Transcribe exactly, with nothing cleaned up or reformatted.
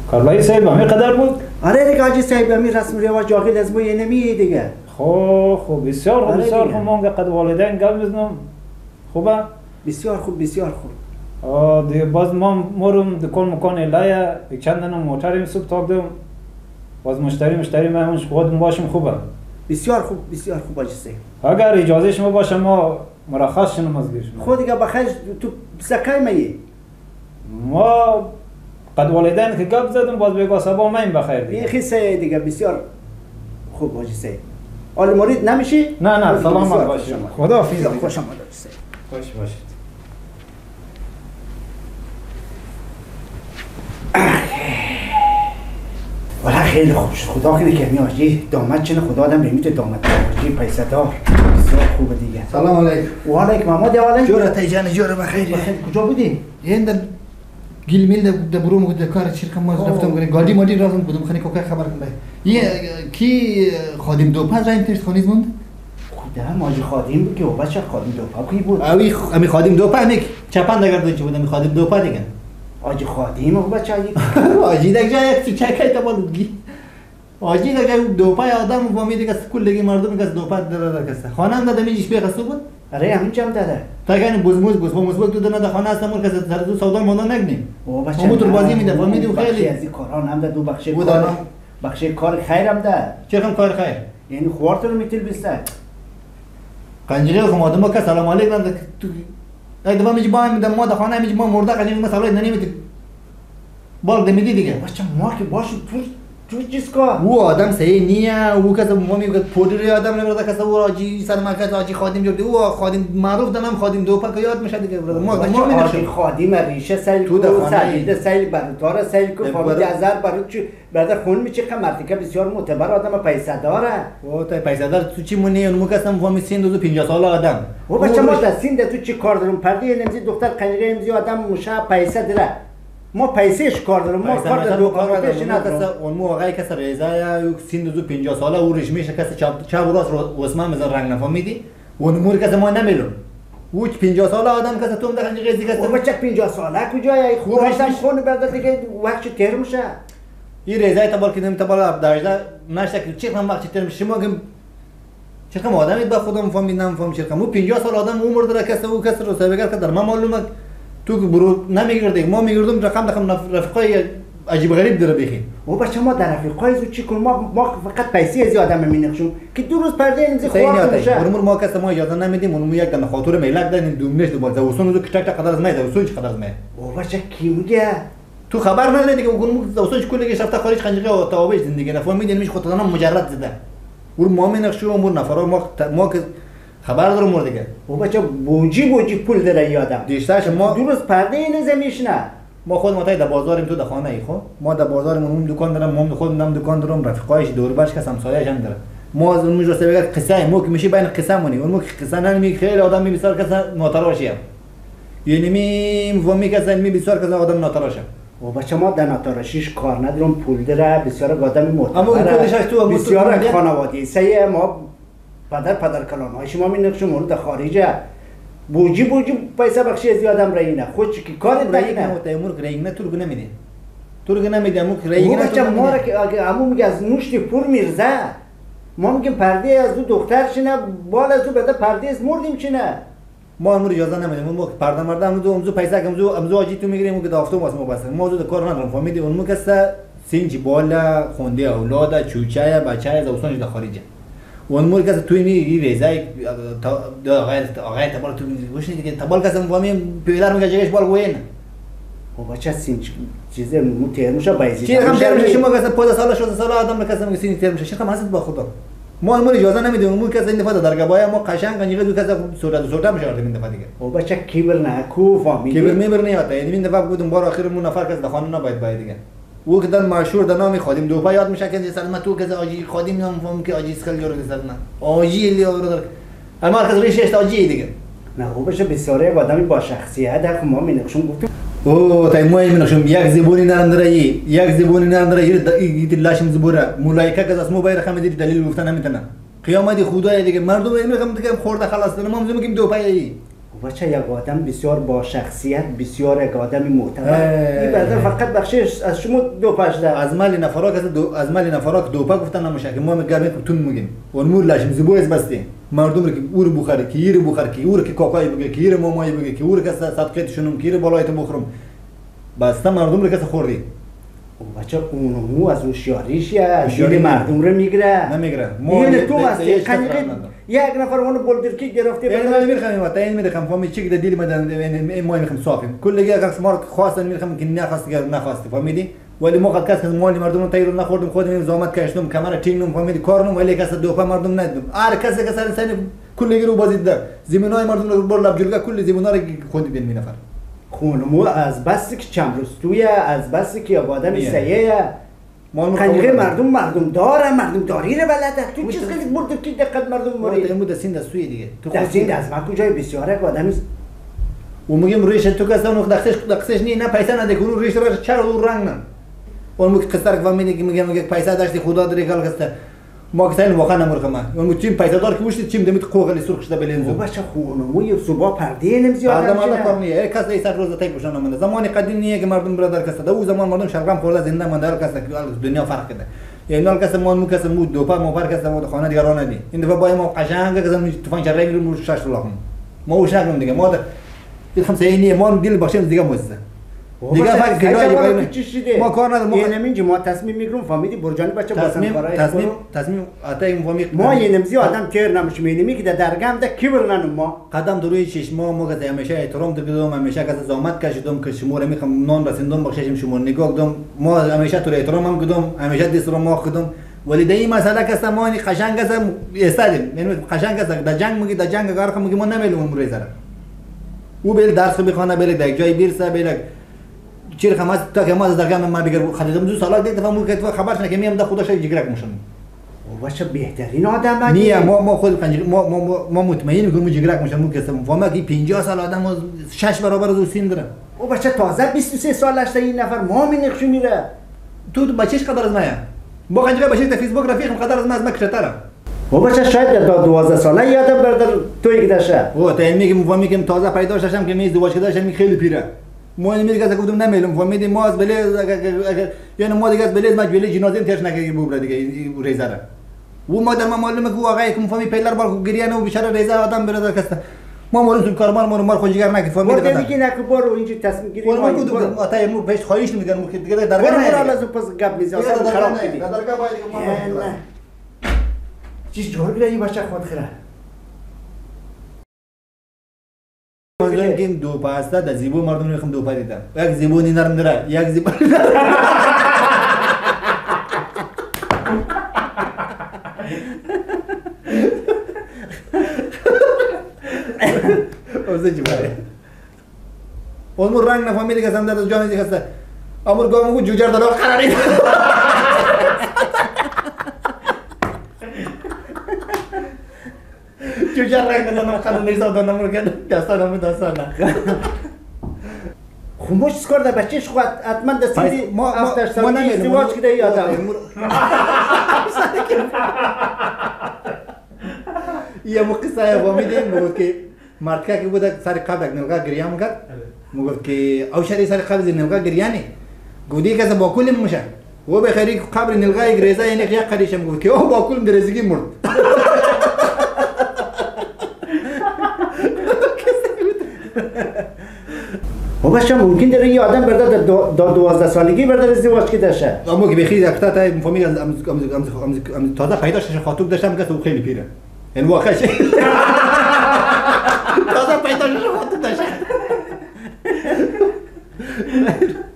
کارلای صاحب همین قدر بود؟ آره دیگه حاجی صاحب همین رسم رواج جاهل از ما یه نمیه دیگه. خب خب بسیار خوب بسیار خوب ما قد والدین گپ بزنم. خوبه؟ بسیار خوب بسیار خوب. آه دیگه باز ما مرم دکان مکان لایه چند دنم موتریم صبح تاکدم. باز مشتری مشتری مهمونش خودم باشم خوبه. بسیار خوب بسیار خوب حاجی صاحب. اگر اجازه شما باشه ما مرخص شنم از گیرش. خود دیگه بخیر تو سکای میی. ما قد والدین که گپ زدم باز بگو صبا من بخیر دیگه. این خیلی دیگه بسیار خوب حاجی صاحب. آل مرید نمیشی؟ نه نه سلامت باشید. خدا حافظ. خوش آمد حاجی صاحب. خوش باشید. ولی خیلی خوب شد. خدا خیلی کمی حاجی داماد چنه خدا آدم نمیته داماد حاجی پیسه دار. بسیار خوبه دیگه. سلام علیکم. و علیکم محمد علیکم. جوره تیجان جوره بخیر. بخیر کجا بودی؟ این در گیل میل در بروم در کار شرکت ما رفتم کنیم گاڑی مادی رفتم بودم خانی کوکه خبر کنم. یه کی خادم دو پاز رایم تشت خانیز موند؟ خدا ماجی خادم بود که او بچه خادم دو پا کی بود؟ اوی امی خادم دو پا میک چپان دگردن چه بود امی خادم دو پا دیگه. آجی خادم او بچه ای. آجی دیگه یک تو چکای تا بود گی. آجی دیگه دو پای آدم و فهمیدی که کل دیگه مردم که دو پا در کسه. خانم داده میجیش به قصو بود؟ آره همین جام داده. تا که این بزموز بز بزموز تو دنیا خانه است مور که سر تو سودا مونده نگنی. او بچه. همون تو بازی میده فهمیدی و خیلی. از این کارا هم داد دو بخش کار. بخش کار خیرم داد. چه کم کار خیر؟ یعنی خوارت رو میتیل بیسته. قنجره خو مادم که سلام علیکم تو ای دفعه میگی با میدم ما خانه میگی ما مرده قنجره مثلا نمیتی. بال دمیدی دیگه. بچه ما که باشیم تو تو چیز کا او آدم صحیح نیه او کس ما میگه پودری آدم نمیره کس او آجی سر مرکز آجی خادم جوردی او خادم معروف دنم خادم دو پا که یاد میشه دیگه ما ما میدونیم خادم ریشه سیل تو کو سعیده سیل براتار سیل کو فامیل ازر برات چی بعد خون میچه که مرتکه بسیار معتبر آدم پیسه داره او تا پیسه دار تو چی مونی اون موقع اصلا فامیل سین دو پنجاه ساله آدم او بچه ما تا سین تو چی کار دارم پرده نمیزی دختر قنیقه نمیزی آدم موشه پیسه داره ما پیسهش کار دارم ما کار دارم دو کار پیش ندارم اون مو آقای کس ریزا یا سین دو پنجاه ساله او رشمیش کس چپ چپ راست واسمه مثلا رنگ نفهمیدی اون مور کس ما نمیلون او پنجاه ساله آدم کس تو مدخن قیزی کس بچه پنجاه ساله کجای خودشم خون بعد دیگه وقت تیر میشه این ریزای تبال که نمی تبال داشته نشته که چه هم وقت تیر میشه شما که چه کم آدمی با خودم فهمیدم فهم چه کم او پنجاه سال آدم عمر داره کس او کس رو سابقه که در ما معلومه تو که برو نمیگردی ما میگردم رقم رقم رفقای عجیب غریب داره بخیر او بچه ما در رفقای زو چی کنیم ما ما فقط پیسه از آدم مینقشون که دو روز پرده اینزی خواه میشه برمون ما کس ما اجازه نمیدیم اونم یک دم خاطر میلک دادن دومنش دو باز وسون دو کتک قدر از میاد وسون چه قدر از میاد او بچه کی میگه تو خبر نداری دیگه اون وسون کلی شفته خارج خنجره و توابش زندگی نفهمیدین میش خودتون مجرد زده ور ما مینقشو امور نفرا ما ما که خبر دارم مور دیگه او بچه بوجی بوجی پول داره یادم دیشترش ما دو روز پرده این زمیشنه ما خود ما تای در بازاریم تو در خانه ای خو ما در بازارمون اون دکان دارم ما خودم نم دکان دارم رفقایش دور برش کس همسایه‌اش هم داره ما از اون مجلس بگه قصه مو که میشه بین قصه مونی اون مو که قصه نمی خیلی آدم می بسیار کس ناتراشی هم یعنی می و می کس می بسیار کس آدم ناتراشه او بچه ما در ناتراشیش کار ندارم پول داره بسیار آدم معتبر اما پولش تو بسیار خانوادگی سه ما پدر پدر کلان‌های شما می نقش مورد خارجه بوجی بوجی پیسه بخشی از آدم رایینه خود چی کار رایینه تو تیمور رایینه تو رو نمیده تو رو نمیده امو رایینه بچه ما را که عمو میگه از نوشت پول میرزه ما میگیم پرده از دو دختر شنه بال از دو بده پرده از مردیم چنه ما امور اجازه نمیدیم اون پرده مرده امو امزو پیسه امزو امزو اجی تو میگیریم که دافتو واسه ما بس ما زود کار ندارم فهمیدی اون موقع سینج بالا خونده اولاد چوچای بچای از اوسانش در خارجه اون مور کس توی می ریزای تا آقای آقای تبال تو گوش دیگه تبال کس فهمیم پیلر میگه جگش بال وین او بچه سینج چیزه مو ترمشا بایزی چی هم ترمش شما کس پانزده سال شصت سال آدم کس میگه سینج ترمش چه خم هست با خدا ما اون اجازه نمیدیم اون کس این دفعه درگاه بایا ما قشنگ کنجیگه دو کس سودا سودا میشه این دفعه دیگه او بچه کیبر نه کو فهمیدی کیبر میبر نه یعنی این دفعه بودم بار اخیر مون نفر کس دخانه نباید باید دیگه او که دن مشهور در نام خادم دو پا یاد میشه که سلام تو که آجی خادم نام فهم که آجی اسکل جور دست نه آجی لیو رو در اما کس ریشه است آجی دیگه نه او بشه بسیاری آدمی با شخصیت هست ما مینقشون گفتیم او تای موی مینقشون یک زبونی نرم داره یک زبونی نرم داره یه دلاشم زبوره ملائکه که از مو بایر خم دید دلیل گفتن نمیتونه قیامت خدای دیگه مردم میگم دیگه خورده خلاص دارم ما میگیم دو پایی بچه یک آدم بسیار با شخصیت، بسیار یک آدم معتبر. این برادر فقط بخشش از شما دو پشته. از مال نفرا که دو از مال نفرا که دوپا گفتن نمیشه که ما میگیم تون میگیم. اون مول لاشیم زبویز بستیم. مردم رو که اور بخوره، کی ایر بخوره، کی اور که کاکای بگه، کی ایر مامای بگه، کی اور که صدقه شونم، کی ایر بالایت بخورم. بسته مردم رو که خوردی. بچه اونمو از هوشیاریش یا دل مردم رو میگیره. نمیگیره. ما تو هستی. کنیقه یک نفر اونو بولدرکی گرفته. این ما میخوایم ما تاین میخوایم فهمی چی که دلیل مدن این ما میخوایم صافیم. کل دیگه اگر ما خواستن میخوایم که نخواست که نخواستی فهمیدی؟ ولی ما قد کس مالی مردم رو تایید نخوردم خودم زحمت کشیدم کامرا تینم فهمیدی کارم ولی کس دوپا مردم ندیدم. هر کس که سر سر کل دیگه رو بازید در زمینای مردم رو بر لب جلگه کل زمینا رو خود بین می نفر. خونمو از بس که چمرستویه از بس که آدم سیه کنیقه مردم مردم داره مردم داری رو بلده تو چیز خیلی برد که دقت مردم ماری تو دستین دستوی دیگه تو دستین دست من کجای بسیاره که آدمی و میگم ریش تو کس اون دختش دختش نه نه پیسه نده کنون ریش رو چرا رو رنگ نه اون میگه قصر که میگه میگم میگه پیسه داشتی خدا داره کال کسته ما که تاین واقعا نمور کما اون میگه پیسه دار که وشتی چیم دمیت قوقلی سرخ شده بلنزو بچه خونمو یه صبح پرده نمیزیاد آدم آدم کار نیه کس ایسر روز تای بشن نمونده زمانی قدیم نیه که مردم برادر کسته دو زمان مردم شلغم خورده زنده مونده هر کس دنیا فرق کرده یعنی هر کس مون مو کس مو دوپا مو بر کس مو خانه دیگه راه ندی این دفعه با ما قشنگ که زمین طوفان چرای میرم شش لاخم ما وش نکنم دیگه ما ده خمسه اینی ما دل بخشیم دیگه موزه دیگه فکر که ما کار ندارم ما نمیگیم ما تصمیم میگیریم فهمیدی برجانی بچه تصمیم تصمیم تصمیم آتا این فهمی ما یه نمزی آدم کیر نمیشه میگیم که در درگام ده کی برنن ما قدم دروی چشما ما که همیشه احترام دادم همیشه که زحمت کشیدم که شما رو میخوام نان رسوندم بخشیم شما نگاه کردم ما همیشه تو احترام هم کردم همیشه دست رو ما کردم ولی در این مسئله که سمانی قشنگ است استادیم یعنی قشنگ است در جنگ میگه در جنگ کار میگه ما نمیلم امروز را او بیل درس بخونه بیل در جای بیرسه بیل چیر خماس تا که ما از درگاه ما بگر خدیدم دو سالا دیگه فهمو که تو خبرش نکنی میام دا خودش جگرک میشم و باشه بهترین آدم بعدی نیه ما ما خود پنج ما ما ما مطمئن میگم جگرک میشم مو کسم فهمه که پنجاه سال آدم شش برابر از سین داره و باشه تازه بیست و سه سالش تا این نفر ما مینقشو میره تو بچهش قدر از مایا با قنجره بچه تا فیسبوک رفیقم قدر از ما از ما کشتره و باشه شاید تا دوازده ساله یادم بردار توی که داشته و تا این میگم فهمی که تازه پیدا شدم که می ازدواج کردم می خیلی پیره ما نمیگه که گفتم نمیلم فهمیدی ما از بله یعنی ما دیگه از بله مجبوری جنازه ترش نگیری بوبره دیگه ریزه را و ما در ما معلومه که واقعا که فهمی پیلر بار گریانه و بیچاره ریزه آدم برادر کسته ما مورد تو کارمان ما مار خونجگر نکرد فهمیدی که دیگه نکو برو اینجا تصمیم گیری ما گفتم آتا مو پیش خواهش میگن که دیگه درگاه نه برو لازم پس گپ میزنه خراب کردی درگاه باید ما چیز جور بیایی باشه خود خره میگم که دو پاستا در زیبو مردم میخوام دو پا دیدم یک زیبونی نرم داره یک زیبو اوزه چی باره اون رنگ نفهمیدی که سمت از جانی دیگه است امور گام کو جوجر دلار قراری جوجر رنگ دلار قرار نیست آدم نمور کرد دستان هم دستان خموش سکر ده بچهش خود حتما دستی ما افتر سالی ازدواج کده یادم یه موقع سایه فهمیدیم میگفت که مرد که بود سر قبل نلقا گریان کرد میگفت که اوشری سر قبل نلقا گریانی گودی که با کل میشه و به خیری قبر نلقا گریزا یعنی خیلی قریش میگفت که او با کل درزگی مرد و باشه ممکن داره یه آدم برده در دوازده سالگی برده ازدواج که داشته اما که بخیر اکتا تا فهمید تازه پیدا شش خاطب داشتم که تو خیلی پیره این واقعا تازه پیدا شش خاطب داشتم